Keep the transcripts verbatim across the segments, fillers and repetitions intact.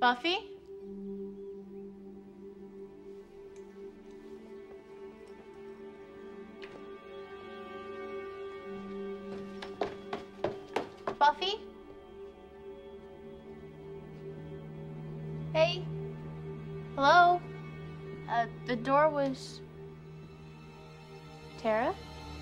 Buffy? Buffy? Hey? Hello? Uh, the door was... Tara?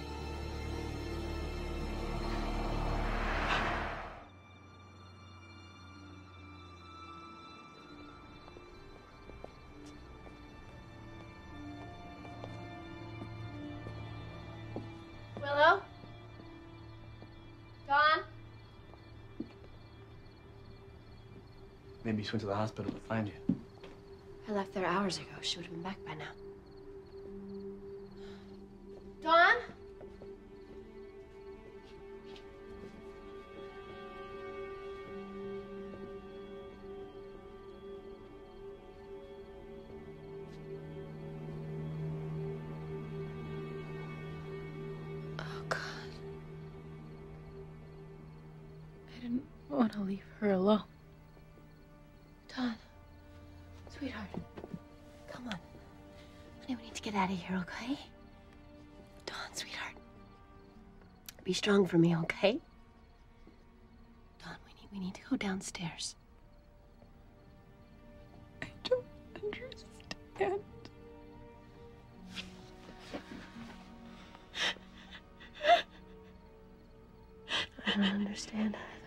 Willow? Dawn? Maybe she went to the hospital to find you. I left there hours ago. She would have been back by now. Dawn? Oh, God. I didn't want to leave her alone. Dawn, sweetheart, come on. Honey, we need to get out of here, okay? Dawn, sweetheart. Be strong for me, okay? Dawn, we need, we need to go downstairs. I don't understand. I don't understand.